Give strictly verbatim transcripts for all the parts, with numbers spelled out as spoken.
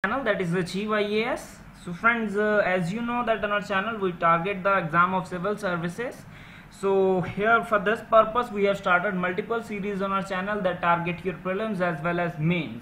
channel, that is Achieve I A S. So friends, uh, as you know that on our channel we target the exam of civil services. So here for this purpose we have started multiple series on our channel that target your prelims as well as mains.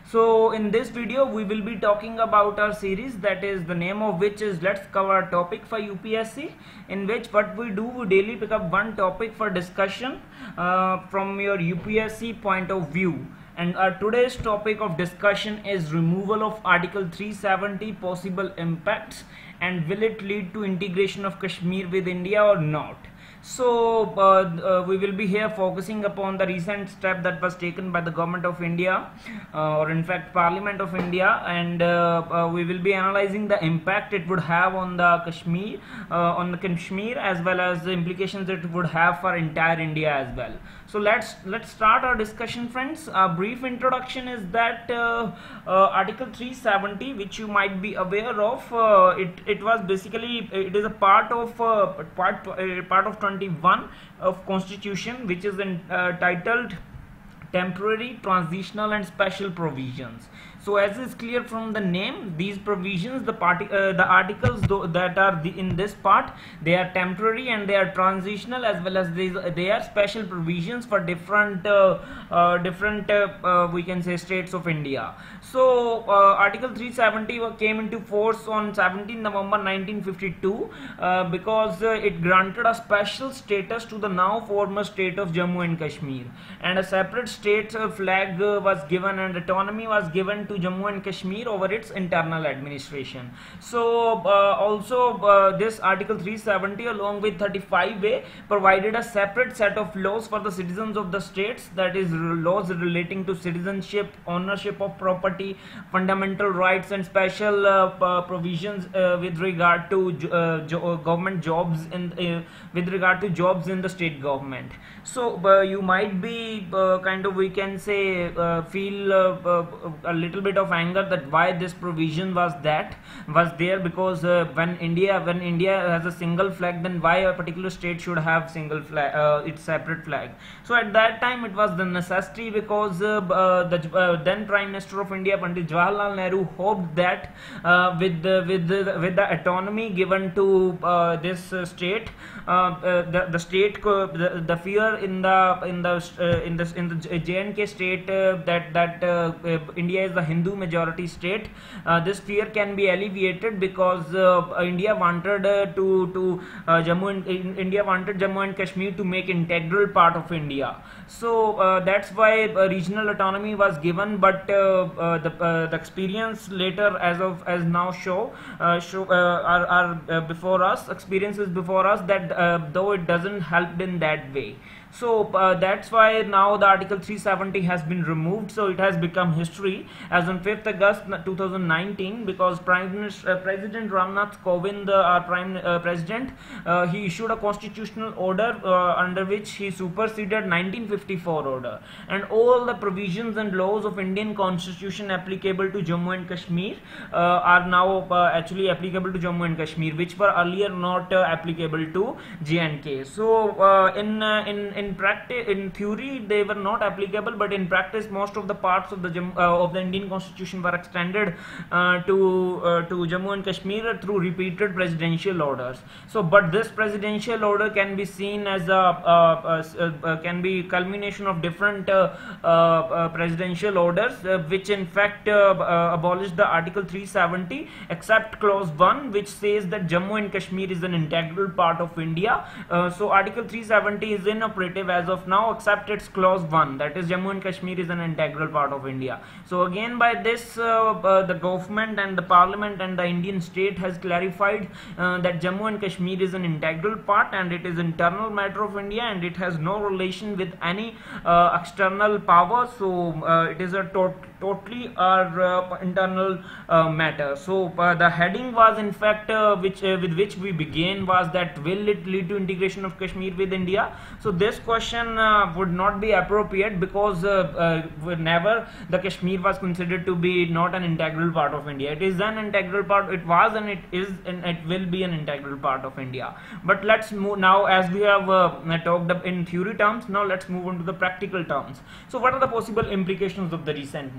So in this video we will be talking about our series, that is the name of which is Let's Cover a Topic for U P S C, in which what we do, we daily pick up one topic for discussion uh, from your U P S C point of view. And our today's topic of discussion is removal of Article three seventy, possible impacts, and will it lead to integration of Kashmir with India or not. So uh, uh, we will be here focusing upon the recent step that was taken by the government of India, uh, or in fact Parliament of India, and uh, uh, we will be analyzing the impact it would have on the Kashmir, uh, on the Kashmir, as well as the implications it would have for entire India as well. So let's let's start our discussion, friends. A brief introduction is that uh, uh, Article three seventy, which you might be aware of, uh, it it was basically, it is a part of uh, part uh, part of twenty-one of Constitution, which is in, uh, titled Temporary, Transitional and Special Provisions. So as is clear from the name, these provisions, the party, uh, the articles that are the, in this part, they are temporary and they are transitional, as well as these they are special provisions for different uh, uh, different uh, uh, we can say states of India. So uh, Article three seventy came into force on seventeenth November nineteen fifty-two uh, because uh, it granted a special status to the now former state of Jammu and Kashmir, and a separate state uh, flag uh, was given, and autonomy was given to Jammu and Kashmir over its internal administration. So uh, also uh, this Article three seventy along with thirty-five A provided a separate set of laws for the citizens of the states, that is laws relating to citizenship, ownership of property, fundamental rights, and special uh, provisions uh, with regard to uh, jo government jobs in uh, with regard to jobs in the state government. So uh, you might be uh, kind of, we can say, uh, feel uh, uh, a little bit of anger that why this provision was that was there, because uh, when India when India has a single flag, then why a particular state should have single flag, uh, its separate flag. So at that time it was the necessity, because uh, uh, the uh, then Prime Minister of India, Pandit Jawaharlal Nehru, hoped that uh, with the, with the, with the autonomy given to uh, this uh, state, uh, uh, the the state uh, the, the fear in the in the uh, in the in the J and K state uh, that that uh, uh, India is the Hindu majority state, uh, this fear can be alleviated, because uh, India wanted uh, to to uh, Jammu and uh, India wanted Jammu and Kashmir to make integral part of India. So uh, that's why uh, regional autonomy was given. But uh, uh, the uh, the experience later, as of as now show uh, show uh, are, are uh, before us experiences before us that uh, though it doesn't help in that way. So uh, that's why now the Article three seventy has been removed. So it has become history as on fifth August two thousand nineteen, because Prime Minister, uh, President Ramnath Kovind, uh, our Prime uh, President, uh, he issued a constitutional order uh, under which he superseded nineteen fifty-four order, and all the provisions and laws of Indian Constitution applicable to Jammu and Kashmir uh, are now uh, actually applicable to Jammu and Kashmir, which were earlier not uh, applicable to J and K. So uh, in uh, in in practice, in theory they were not applicable, but in practice most of the parts of the uh, of the Indian Constitution were extended uh, to uh, to Jammu and Kashmir through repeated presidential orders. So but this presidential order can be seen as a uh, uh, uh, can be culmination of different uh, uh, uh, presidential orders, uh, which in fact uh, uh, abolished the Article three seventy, except clause one, which says that Jammu and Kashmir is an integral part of India. Uh, so Article three seventy is inoperative as of now, except its clause one, that is Jammu and Kashmir is an integral part of India. So again by this uh, uh, the government and the parliament and the Indian state has clarified uh, that Jammu and Kashmir is an integral part, and it is internal matter of India, and it has no relation with any uh, external power. So uh, it is a to totally our uh, internal uh, matter. So uh, the heading was in fact uh, which uh, with which we began was that will it lead to integration of Kashmir with India. So this question uh, would not be appropriate, because uh, uh, whenever the Kashmir was considered to be not an integral part of India, it is an integral part, it was and it is and it will be an integral part of India. But let's move now, as we have uh, talked in theory terms, now let's move on to the practical terms. So what are the possible implications of the recent move?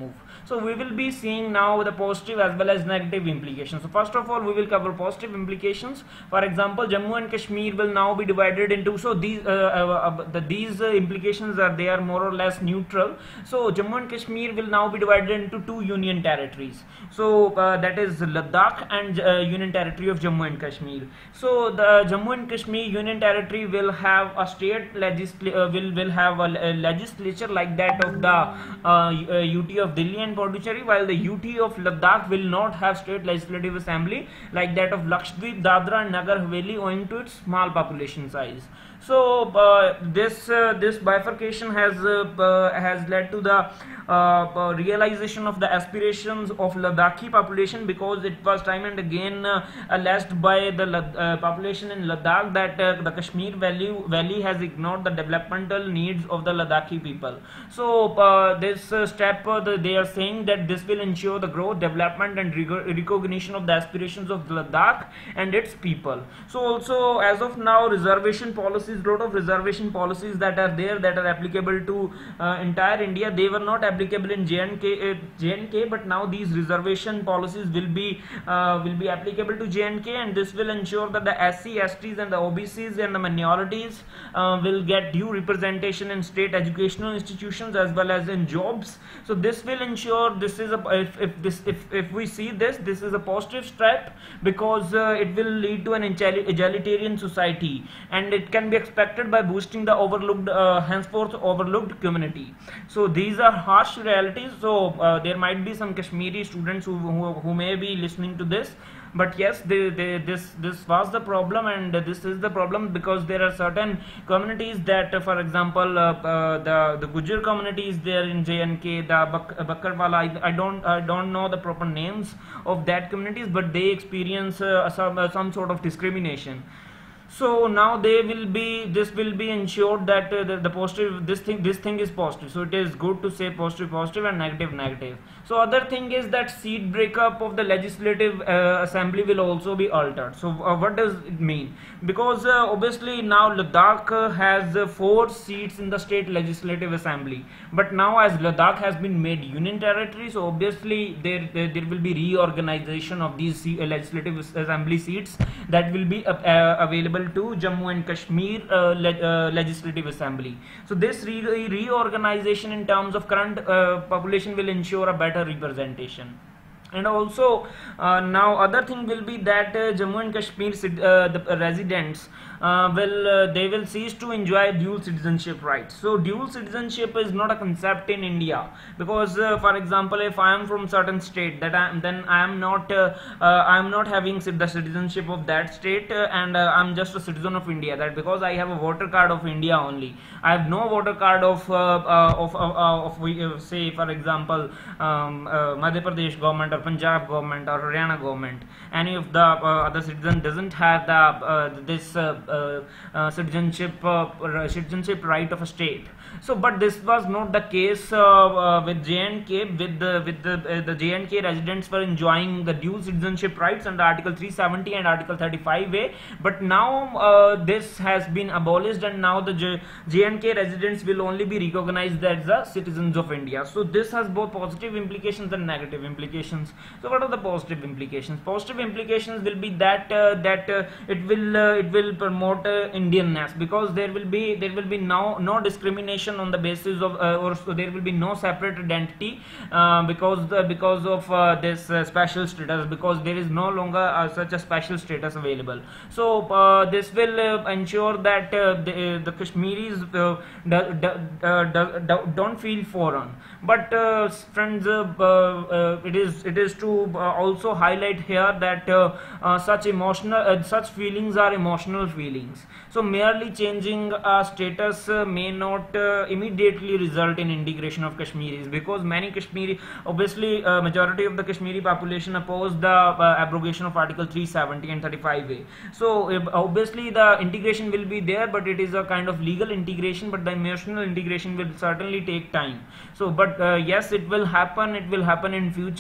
move. So we will be seeing now the positive as well as negative implications. So first of all, we will cover positive implications. For example, Jammu and Kashmir will now be divided into, so these uh, uh, uh, the, these uh, implications are, they are more or less neutral. So Jammu and Kashmir will now be divided into two union territories. So uh, that is Ladakh and uh, Union Territory of Jammu and Kashmir. So the Jammu and Kashmir Union Territory will have a state legisl uh, will will have a, a legislature like that of the uh, uh, U T of Delhi and Pondicherry, while the U T of Ladakh will not have state legislative assembly like that of Lakshadweep, Dadra and Nagar Haveli, owing to its small population size. So uh, this uh, this bifurcation has uh, uh, has led to the uh, uh, realization of the aspirations of Ladakhi population, because it was time and again uh, alleged by the uh, population in Ladakh that uh, the Kashmir Valley Valley has ignored the developmental needs of the Ladakhi people. So uh, this uh, step uh, the, they are saying that this will ensure the growth, development and recognition of the aspirations of Ladakh and its people. So also, as of now, reservation policies, lot of reservation policies that are there that are applicable to uh, entire India, they were not applicable in J and K, uh, J and K, but now these reservation policies will be uh, will be applicable to J and K, and this will ensure that the S C, S Ts and the O B Cs and the minorities uh, will get due representation in state educational institutions as well as in jobs. So this will ensure, this is a, if, if this if, if we see this this is a positive step, because uh, it will lead to an egalitarian society, and it can be expected by boosting the overlooked uh, henceforth overlooked community. So these are harsh realities. So uh, there might be some Kashmiri students who, who, who may be listening to this, but yes, they, they, this this was the problem, and this is the problem because there are certain communities that, uh, for example, uh, uh, the the Gujar community is there in J and K, the Bak Bakarwala, I, I don't I don't know the proper names of that communities, but they experience uh, some uh, some sort of discrimination. So now they will be, this will be ensured that uh, the, the positive, this thing this thing is positive. So it is good to say positive positive and negative negative. So other thing is that seat breakup of the legislative uh, assembly will also be altered. So uh, what does it mean? Because uh, obviously now Ladakh uh, has uh, four seats in the state legislative assembly, but now as Ladakh has been made union territory, so obviously there there, there will be reorganization of these uh, legislative assembly seats that will be uh, uh, available to Jammu and Kashmir uh, le uh, legislative assembly. So this re reorganization in terms of current uh, population will ensure a better representation. And also uh, now other thing will be that uh, Jammu and Kashmir uh, the residents uh, will uh, they will cease to enjoy dual citizenship rights. So dual citizenship is not a concept in India, because uh, for example, if I am from certain state, that I am then I am not uh, uh, I am not having the citizenship of that state, uh, and uh, I am just a citizen of India, that because I have a voter card of India only, I have no voter card of uh, uh, of, uh, uh, of uh, say for example um, uh, Madhya Pradesh government or Punjab government or Haryana government. Any of the uh, other citizen doesn't have the uh, this uh, uh, uh, citizenship uh, citizenship right of a state. So but this was not the case uh, uh, with J and K. With the with the uh, the J and K residents were enjoying the dual citizenship rights under Article three seventy and Article thirty-five A, but now uh, this has been abolished, and now the J, J and K residents will only be recognized as the citizens of India. So this has both positive implications and negative implications. So what are the positive implications? Positive implications will be that uh, that uh, it will uh, it will promote uh, Indianness, because there will be there will be no no discrimination on the basis of uh, or so there will be no separate identity uh, because the, because of uh, this uh, special status, because there is no longer uh, such a special status available. So uh, this will uh, ensure that uh, the, uh, the Kashmiris uh, do, do, uh, do, do, don't feel foreign. But uh, friends, uh, uh, it is it is to uh, also highlight here that uh, uh, such emotional uh, such feelings are emotional feelings. So merely changing a status uh, may not uh, immediately result in integration of Kashmiris, because many Kashmiri, obviously uh, majority of the Kashmiri population oppose the uh, abrogation of Article three seventy and thirty-five A. So uh, obviously the integration will be there, but it is a kind of legal integration, but the emotional integration will certainly take time. So but uh, yes, it will happen, it will happen in future, because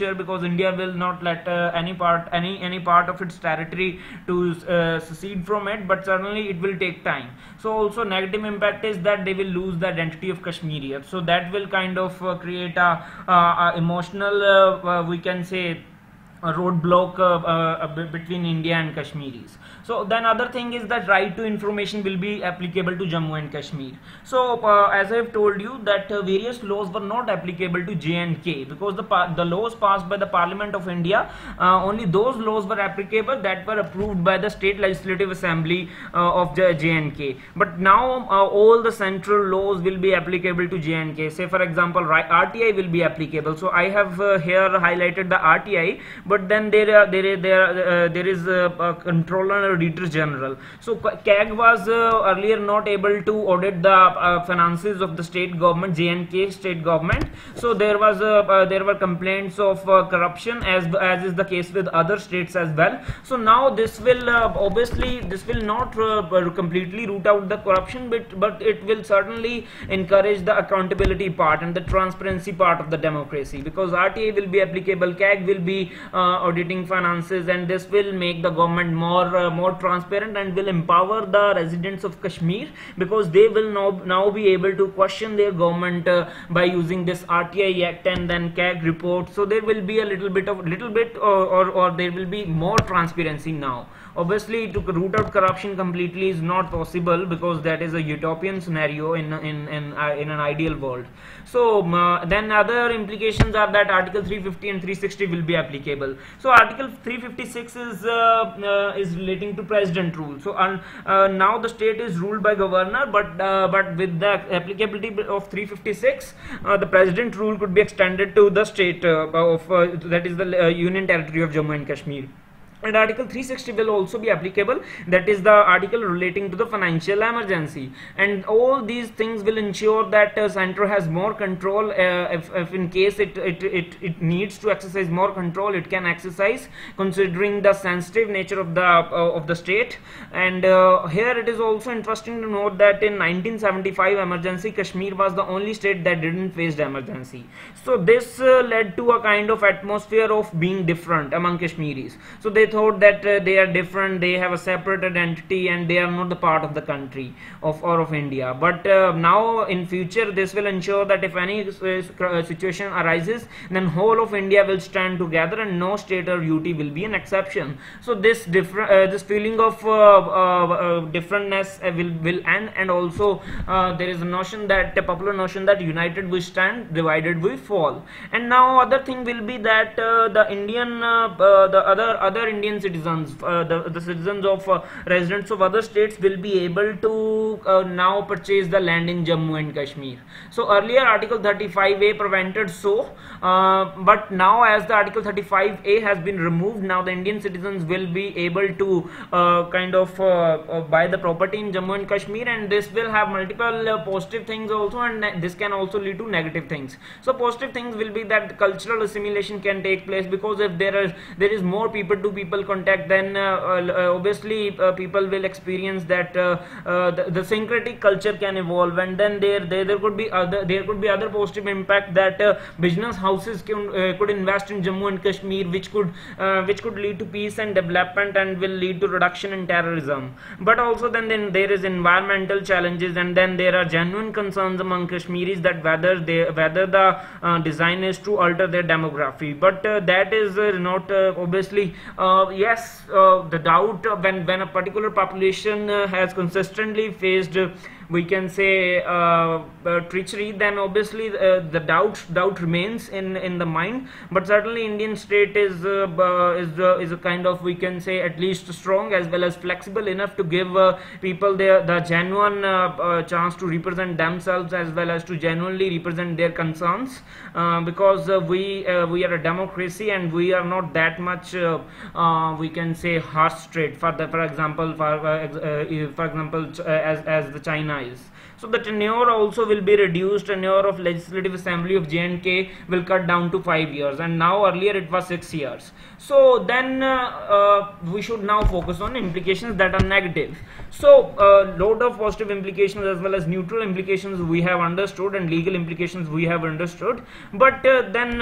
India will not let uh, any part any any part of its territory to uh, secede from it, but certainly it will take time. So also negative impact is that they will lose the identity of Kashmirians, so that will kind of uh, create a, a, a emotional uh, uh, we can say a roadblock uh, uh, between India and Kashmiris. So then other thing is that right to information will be applicable to Jammu and Kashmir. So uh, as I have told you that uh, various laws were not applicable to J and K because the the laws passed by the Parliament of India, uh, only those laws were applicable that were approved by the State Legislative Assembly uh, of J and K. But now uh, all the central laws will be applicable to J and K. Say for example, R T I will be applicable. So I have uh, here highlighted the R T I, but then there are there is there uh, there is a, a controller and auditor general. So C A G was uh, earlier not able to audit the uh, finances of the state government, J and K state government. So there was uh, uh, there were complaints of uh, corruption, as as is the case with other states as well. So now this will uh, obviously this will not uh, completely root out the corruption, but but it will certainly encourage the accountability part and the transparency part of the democracy, because R T I will be applicable, C A G will be uh, auditing finances, and this will make the government more uh, more transparent and will empower the residents of Kashmir, because they will now now be able to question their government uh, by using this R T I Act and then C A G report. So there will be a little bit of little bit or, or, or there will be more transparency now. Obviously to root out corruption completely is not possible, because that is a utopian scenario in in in, uh, in an ideal world. So uh, then other implications are that Article three fifty and three sixty will be applicable. So Article three fifty-six is uh, uh, is relating to president rule. So uh, uh, now the state is ruled by governor, but uh, but with the applicability of three fifty-six, uh, the president rule could be extended to the state uh, of uh, that is the uh, Union Territory of Jammu and Kashmir. And Article three sixty will also be applicable, that is the article relating to the financial emergency, and all these things will ensure that uh, center has more control. Uh, if, if in case it, it it it needs to exercise more control, it can exercise, considering the sensitive nature of the uh, of the state. And uh, here it is also interesting to note that in nineteen seventy-five emergency, Kashmir was the only state that didn't face the emergency. So this uh, led to a kind of atmosphere of being different among Kashmiris. So they thought that uh, they are different, they have a separate identity, and they are not the part of the country of or of India. But uh, now in future this will ensure that if any uh, situation arises, then whole of India will stand together and no state or U T will be an exception. So this different uh, this feeling of uh, uh, uh, differentness uh, will will end, and also uh, there is a notion that a popular notion that united we stand, divided we fall. And now other thing will be that uh, the Indian uh, uh, the other other Indian Indian citizens, uh, the, the citizens of uh, residents of other states will be able to uh, now purchase the land in Jammu and Kashmir. So earlier Article thirty-five A prevented so, uh, but now as the Article thirty-five A has been removed, now the Indian citizens will be able to uh, kind of uh, uh, buy the property in Jammu and Kashmir, and this will have multiple uh, positive things also, and this can also lead to negative things. So positive things will be that cultural assimilation can take place, because if there is there is more people to people contact, then uh, uh, obviously uh, people will experience that uh, uh, the, the syncretic culture can evolve, and then there there, there could be other there could be other positive impact that uh, business houses can, uh, could invest in Jammu and Kashmir, which could uh, which could lead to peace and development and will lead to reduction in terrorism. But also then, then there is environmental challenges, and then there are genuine concerns among Kashmiris that whether they whether the uh, design is to alter their demography. But uh, that is uh, not uh, obviously uh, Uh, yes, uh, the doubt uh, when when a particular population uh, has consistently faced uh, we can say uh, uh, treachery, then obviously uh, the doubt doubt remains in in the mind. But certainly Indian state is uh, uh, is uh, is a kind of, we can say, at least strong as well as flexible enough to give uh, people their the genuine uh, uh, chance to represent themselves as well as to genuinely represent their concerns, uh, because uh, we uh, we are a democracy and we are not that much uh, uh, we can say harsh straight. For the for example for uh, uh, for example uh, as as the China is. So the tenure also will be reduced. Tenure of Legislative Assembly of J and K will cut down to five years, and now earlier it was six years. So then uh, uh, we should now focus on implications that are negative. So a uh, lot of positive implications as well as neutral implications we have understood, and legal implications we have understood. But uh, then uh,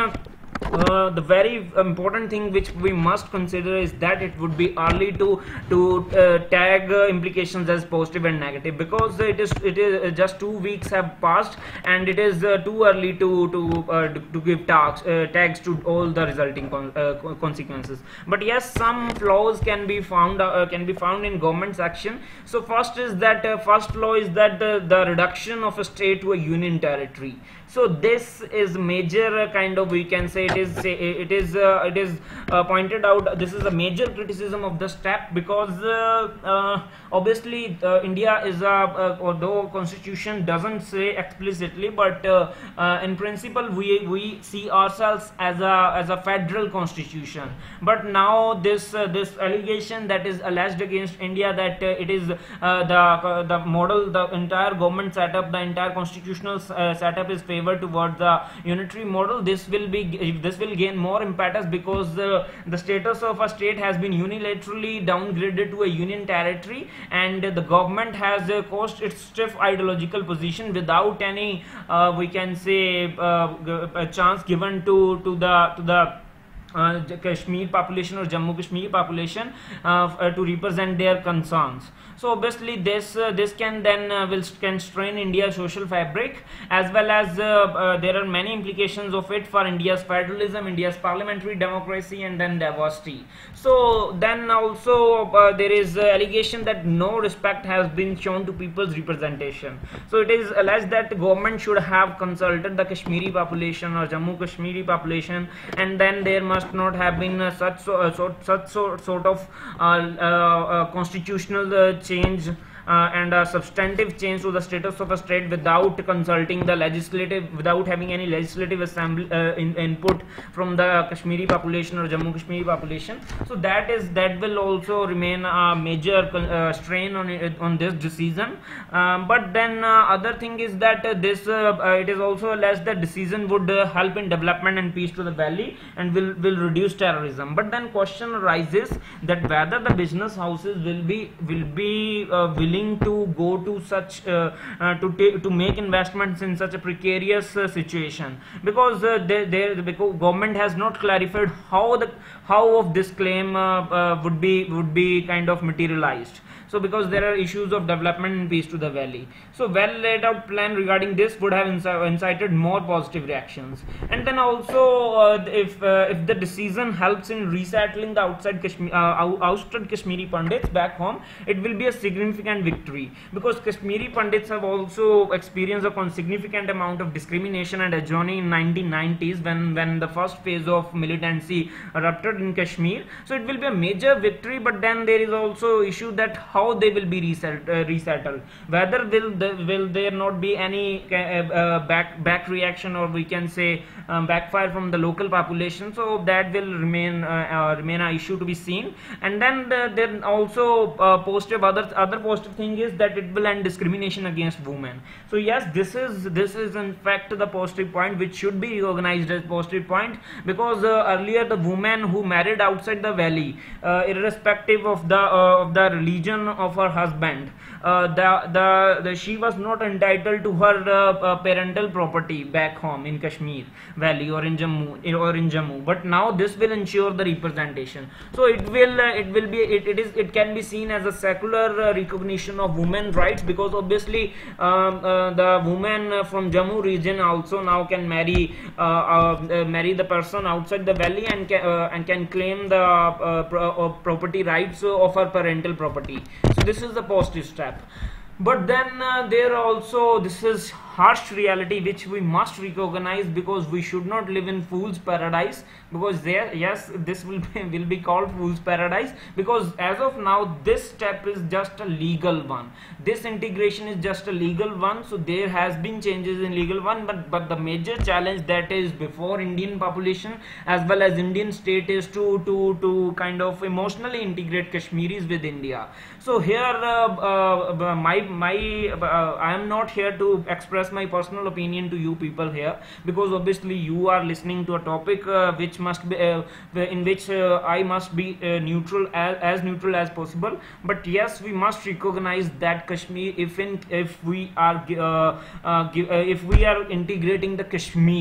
Uh, the very important thing which we must consider is that it would be early to to uh, tag uh, implications as positive and negative, because it is it is uh, just two weeks have passed and it is uh, too early to to uh, to give tags uh, tags to all the resulting con uh, consequences. But yes, some flaws can be found uh, can be found in government's action. So first is that uh, first flaw is that the, the reduction of a state to a union territory. So this is major uh, kind of, we can say it is it is uh, it is uh, pointed out, this is a major criticism of the step, because uh, uh, obviously uh, India is a uh, although constitution doesn't say explicitly, but uh, uh, in principle we we see ourselves as a as a federal constitution. But now this uh, this allegation that is alleged against India, that uh, it is uh, the uh, the model, the entire government setup, the entire constitutional uh, setup is favored towards the unitary model. This will be this will gain more impetus, because uh, the status of a state has been unilaterally downgraded to a union territory, and the government has uh, caused its stiff ideological position without any uh, we can say uh, a chance given to to the to the Uh, Kashmir population or Jammu Kashmir population uh, uh, to represent their concerns. So obviously this uh, this can then uh, will can strain India's social fabric, as well as uh, uh, there are many implications of it for India's federalism, India's parliamentary democracy, and then diversity. So then also uh, there is uh, allegation that no respect has been shown to people's representation. So it is alleged that the government should have consulted the Kashmiri population or Jammu Kashmiri population, and then there must not have been uh, such so, uh, so, such so, sort of uh, uh, uh, constitutional uh, change uh, and a substantive change to the status of a state without consulting the legislative, without having any legislative assembly uh, in, input from the Kashmiri population or Jammu Kashmiri population. So that is that will also remain a major uh, strain on it, on this decision. Um, but then uh, other thing is that uh, this uh, uh, it is also alleged that decision would uh, help in development and peace to the valley and will will reduce terrorism. But then question arises that whether the business houses will be will be uh, willing to go to such uh, uh, to to make investments in such a precarious uh, situation, because uh, they, they, the government has not clarified how the how of this claim uh, uh, would be would be kind of materialized. So because there are issues of development and peace to the valley, so well laid out plan regarding this would have inci incited more positive reactions. And then also uh, if uh, if the decision helps in resettling the outside Kashmir uh, ousted Kashmiri Pandits back home, it will be a significant victory, because Kashmiri Pandits have also experienced a significant amount of discrimination and adjourning in nineteen nineties when when the first phase of militancy erupted in Kashmir. So it will be a major victory. But then there is also issue that how they will be reset, uh, resettled, whether will the, will there not be any uh, uh, back back reaction, or we can say um, backfire from the local population. So that will remain uh, uh, remain an issue to be seen. And then the, then also uh, positive other other positive thing is that it will end discrimination against women. So yes, this is this is in fact the positive point which should be recognized as positive point, because uh, earlier the women who married outside the valley, uh, irrespective of the uh, of the religion of her husband, uh, the, the the she was not entitled to her uh, uh, parental property back home in Kashmir valley or in Jammu or in Jammu. But now this will ensure the representation. So it will uh, it will be it, it is it can be seen as a secular uh, recognition of women rights, because obviously um, uh, the women from Jammu region also now can marry uh, uh, marry the person outside the valley and can, uh, and can claim the uh, pro uh, property rights of her parental property. So this is the positive step. But then uh, there also this is harsh reality which we must recognize, because we should not live in fool's paradise, because there yes this will be, will be called fool's paradise, because as of now this step is just a legal one, this integration is just a legal one. So there has been changes in legal one, but but the major challenge that is before Indian population as well as Indian state is to to to kind of emotionally integrate Kashmiris with India. So here uh, uh, my my uh, I am not here to express my personal opinion to you people here, because obviously you are listening to a topic uh, which must be uh, in which uh, I must be uh, neutral as, as neutral as possible. But yes, we must recognize that Kashmir, if in if we are uh, uh, give, uh, if we are integrating the Kashmir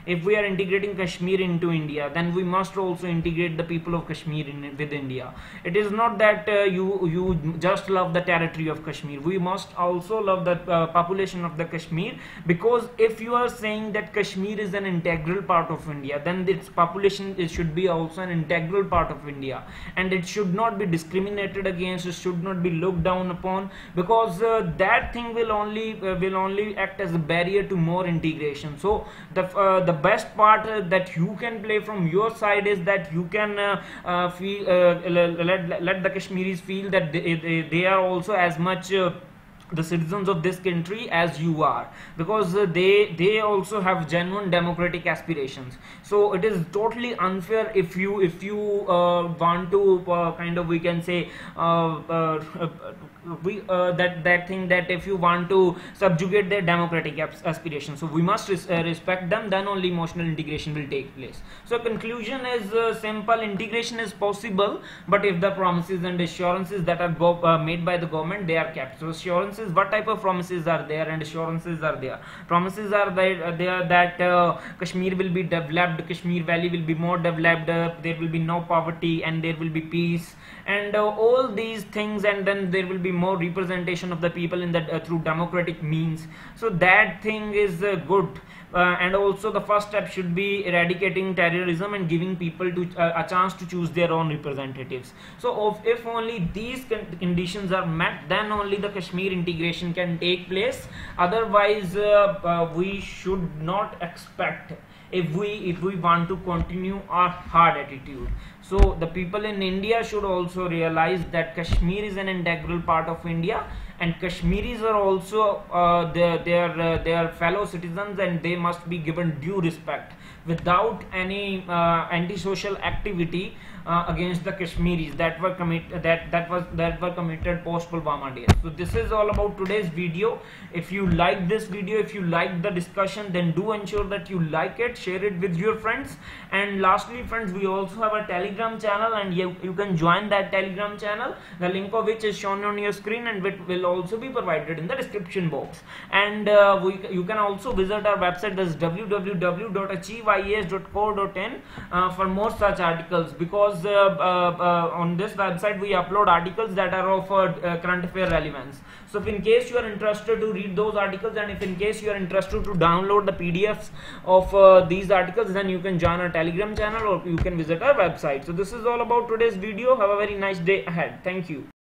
if we are integrating Kashmir into India, then we must also integrate the people of Kashmir in, with India. It is not that uh, you you just love the territory of Kashmir. We must also love the uh, population of the Kashmir, because if you are saying that Kashmir is an integral part of India, then its population it should be also an integral part of India, and it should not be discriminated against. It should not be looked down upon, because uh, that thing will only uh, will only act as a barrier to more integration. So the uh, the best part uh, that you can play from your side is that you can uh, uh, feel uh, let, let the Kashmiris feel that they, they, they are also as much uh, the citizens of this country as you are, because uh, they they also have genuine democratic aspirations. So it is totally unfair if you if you uh, want to uh, kind of, we can say uh, uh, we uh, that that thing that if you want to subjugate their democratic aspirations. So we must res uh, respect them, then only emotional integration will take place. So conclusion is uh, simple: integration is possible, but if the promises and assurances that are go uh, made by the government, they are kept. So assurances, what type of promises are there and assurances are there? Promises are there, uh, there that uh, Kashmir will be developed, Kashmir Valley will be more developed, uh, there will be no poverty and there will be peace, and uh, all these things, and then there will be more representation of the people in that uh, through democratic means. So that thing is uh, good. Uh, and also the first step should be eradicating terrorism and giving people to uh, a chance to choose their own representatives. So if, if only these con conditions are met, then only the Kashmir integration can take place. Otherwise uh, uh, we should not expect, if we if we want to continue our hard attitude. So the people in India should also realize that Kashmir is an integral part of India, and Kashmiris are also uh, their their uh, their fellow citizens, and they must be given due respect without any uh, antisocial activity uh, against the Kashmiris that were commit that that was that were committed post Pulwama days. So this is all about today's video. If you like this video, if you like the discussion, then do ensure that you like it, share it with your friends. And lastly, friends, we also have a Telegram channel, and you, you can join that Telegram channel, the link of which is shown on your screen, and it will also be provided in the description box. And uh, we, you can also visit our website, that's w w w dot achieve I A S dot co dot in uh, for more such articles, because uh, uh, uh, on this website we upload articles that are of uh, uh, current affair relevance. So if in case you are interested to read those articles, and if in case you are interested to download the P D Fs of uh, these articles, then you can join our Telegram channel or you can visit our website. So this is all about today's video. Have a very nice day ahead. Thank you.